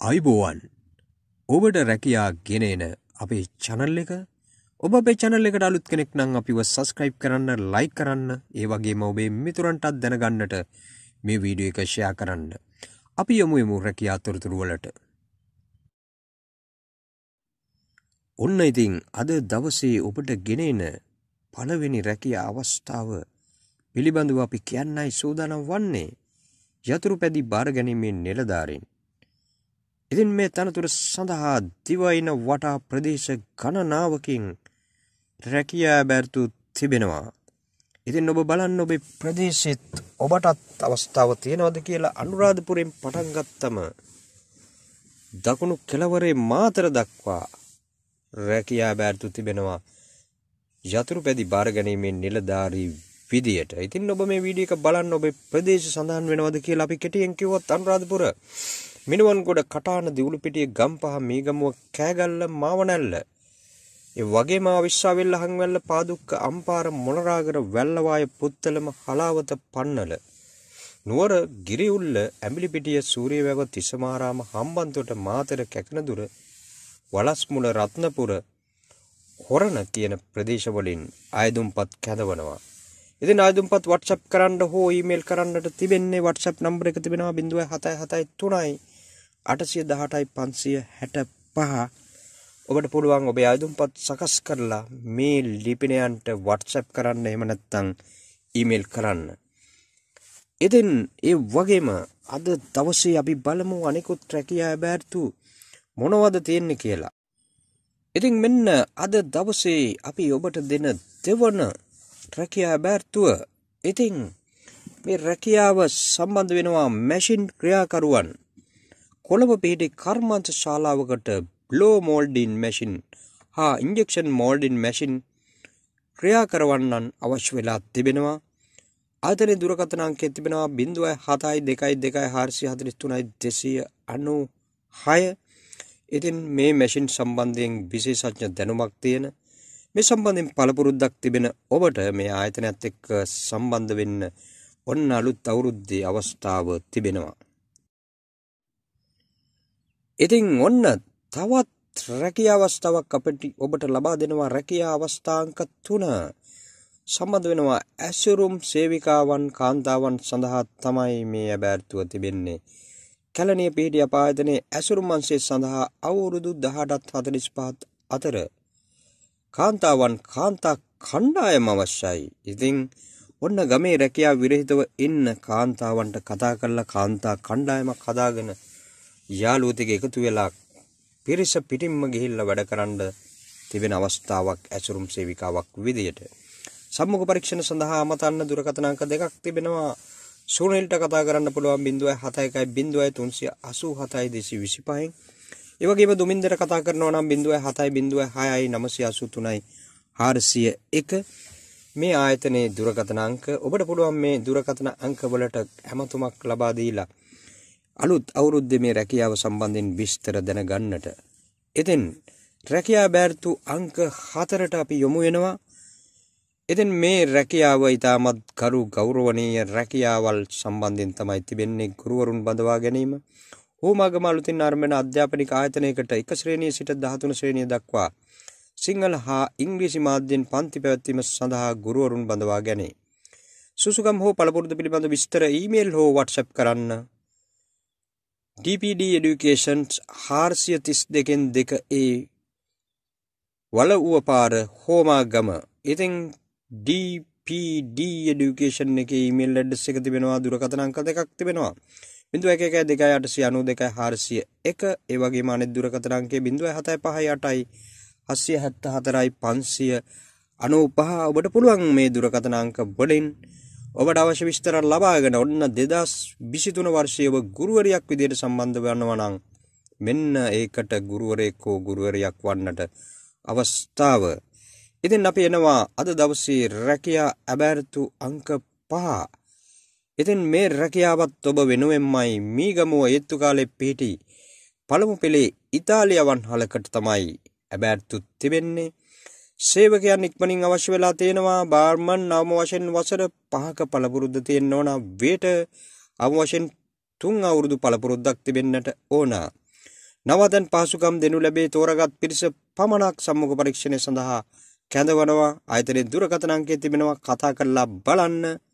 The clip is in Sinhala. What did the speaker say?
අයිබෝවන් ඔබට රැකියා ගෙනේන අපේ channel එක ඔබ අපේ channel එකට අලුත් කෙනෙක් නම් අපිව subscribe කරන්න like කරන්න ඒ වගේම ඔබේ මිතුරන්ටත් දැනගන්නට මේ වීඩියෝ එක share කරන්න අපි යමු රැකියා තොරතුරු වලට ඔන්න ඉතින් අද දවසේ ඔබට ගෙනේන පළවෙනි රැකියා අවස්ථාව පිළිබඳව අපි කියන්නයි සූදානම් වන්නේ යතුරු පැදි බාර ගැනීමේ නිලධාරීන් ඉතින් මේ තනතුර සඳහා දිවයින වටා ප්‍රදේශ ගණනාවකින් රැකියා බැර්තු තිබෙනවා. ඉතින් ඔබ බලන්න ඔබේ ප්‍රදේශෙත් ඔබටත් අවස්ථාව තියෙනවද කියලා අනුරාධපුරයෙන් පටන් ගත්තම දකුණු කෙළවරේ මාතර දක්වා රැකියා බැර්තු තිබෙනවා. යතුරු පැදි බාර ගැනීමේ නිලධාරී විදියට. ඉතින් ඔබ මේ වීඩියෝ එක බලන්න ඔබේ ප්‍රදේශ සඳහන් වෙනවද කියලා අපි කෙටියෙන් කිව්වොත් අනුරාධපුර මිනුවන්ගොඩ කටාන දිවුලුපිටිය ගම්පහ මීගමුව කෑගල්ල මාවනැල්ල ඒ වගේම විශ්වාවෙල්ල හංවැල්ල පාදුක්ක අම්පාර මොනරාගර වැල්ලවාය පුත්තලම හලාවත පන්නල නුවර ගිරිඋල්ල ඇඹිලිපිටිය සූරියවැව තිසමාරාම හම්බන්තොට මාතර කැකනදුර වලස්මුල රත්නපුර හොරණ කියන ප්‍රදේශවලින් අයදුම්පත් කැඳවනවා. ඉතින් අයදුම්පත් WhatsApp කරන්න හෝ ඊමේල් කරන්නට තිබෙන්නේ WhatsApp නම්බර එක තිබෙනවා 0773 818යි 565 ඔබට පුළුවන් ඔබේ අයදුම්පත් සකස් කරලා මේ ලිපිනයන්ට WhatsApp කරන්න එහෙම නැත්නම් ඊමේල් කරන්න. ඉතින් ඒ වගේම අද දවසේ අපි බලමු අනිකුත් රැකියා බැර්තු මොනවද තියෙන්නේ කියලා. ඉතින් මෙන්න අද දවසේ අපි ඔබට දෙන දෙවන රැකියා බැර්තුව ඉතින් මේ රැකියාව සම්බන්ධ වෙනවා මැෂින් ක්‍රියාකරුවන් කොළඹ පිහිටි කර්මාන්ත ශාලාවකට බ්ලෝ මෝල්ඩින් මැෂින් හා ඉන්ජෙක්ෂන් මෝල්ඩින් මැෂින් ක්‍රියා කරවන්නන් අවශ්‍ය වෙලා තිබෙනවා. ආයතනයේ දුරකථන අංකය තිබෙනවා 07224343296. ඉතින් මේ මැෂින් සම්බන්ධයෙන් විශේෂඥ දැනුමක් තියෙන මේ සම්බන්ධයෙන් පළපුරුද්දක් තිබෙන ඔබට මේ ආයතනයත් එක්ක සම්බන්ධ වෙන්න ඔන්න අලුත් අවුරුද්දේ අවස්ථාව තිබෙනවා. ඉතින් ඔන්න තවත් රැකියා අවස්ථාවක් අපිට ඔබට ලබා දෙනවා. රැකියා අවස්ථාංක 3 සම්බන්ධ වෙනවා ඇසුරුම් සේවිකාවන් කාන්තාවන් සඳහා තමයි මේ අබෑර්තුව තිබෙන්නේ. කැලණිය පිහිටි අපායතනයේ ඇසුරුම් අංශය සඳහා අවුරුදු 18-45 අතර කාන්තාවන් කාන්තා කණ්ඩායම අවශ්‍යයි. ඉතින් ඔන්න ගමේ රැකියා විරහිතව ඉන්න කාන්තාවන්ට කතා කරලා කාන්තා කණ්ඩායමක් හදාගෙන යාළුවෝ ටික එකතු වෙලා පිරිස පිටින්ම ගිහිල්ලා වැඩ කරන්න තිබෙන අවස්ථාවක් ඇසුරුම් සේවිකාවක් විදියට. සම්මුඛ පරීක්ෂණ සඳහා අමතන දුරකථන අංක දෙකක් තිබෙනවා. සුනිල්ට කතා කරන්න පුළුවන් 071 0387 225. ඒ වගේම දුමින්දර කතා කරනවා නම් 0706 983 401. මේ ආයතනයේ දුරකථන අංක ඔබට පුළුවන් මේ දුරකථන අංක වලට හැමතුමක් ලබා දීලා අලුත් අවුරුද්දේ මේ රැකියාව සම්බන්ධයෙන් විස්තර දැනගන්නට. ඉතින් රැකියා බැර්තු අංක 4ට අපි යොමු වෙනවා. ඉතින් මේ රැකියාව ඊටමත් කරු ගෞරවනීය රැකියාවල් සම්බන්ධයෙන් තමයි තිබෙන්නේ. ගුරුවරුන් බඳවා ගැනීම හෝමාගම අලුතින් ආරම්භ වෙන අධ්‍යාපනික ආයතනයකට 1 ශ්‍රේණිය සිට 13 ශ්‍රේණිය දක්වා සිංහල හා ඉංග්‍රීසි මාධ්‍යයෙන් පන්ති පැවැත්වීම සඳහා ගුරුවරුන් බඳවා ගැනේ. සුසුකම් හෝ පළපුරුදු පිළිබඳ විස්තර ඊමේල් හෝ WhatsApp කරන්න. DPD Education 432 වලව්වපාර Homagama. ඉතින් DPD Education එකේ ඊමේල් ඇඩ්‍රස් එක තිබෙනවා. දුරකථන අංක දෙකක් තිබෙනවා. 011 ඒ වගේම අනෙත් දුරකථන අංකය 075 874 595. ඔබට පුළුවන් මේ දුරකථන අංක වලින් ඔබට අවශ්‍ය විස්තර ලබාගෙන ඔන්න 2023 වර්ෂයේ ඔබ ගුරුවරියක් විදිහට සම්බන්ධ වෙනවා නම් මෙන්න ඒකට ගුරුවරයෙක් හෝ ගුරුවරියක් වන්නට අවස්ථාව. ඉතින් අපි එනවා අද දවසේ රැකියා අබෑර්තු අංක 5. ඉතින් මේ රැකියාවත් ඔබ වෙනුවෙන්මයි මීගමුව ඒත්තු කාලේ පිහිටි පළමු පෙළේ ඉතාලියාවන් හලකට තමයි අබෑර්තු තිබෙන්නේ. සේවකයන් ඉක්මනින් අවශ්‍ය වෙලා තියෙනවා. බාර්මන් නවම වශයෙන් වසර 5ක පළපුරුද්ද තියෙන්න ඕන. වේට අවම වශයෙන් 3 අවුරුදු පළපුරුද්දක් තිබෙන්නට ඕන. නවාතැන් පහසුකම් දෙනු ලැබේ. තෝරාගත් පිරිස පමණක් සම්මුඛ පරීක්ෂණය සඳහා කැඳවනවා. ආයතනයේ දුරකථන අංකය තිබෙනවා. කතා කරලා බලන්න.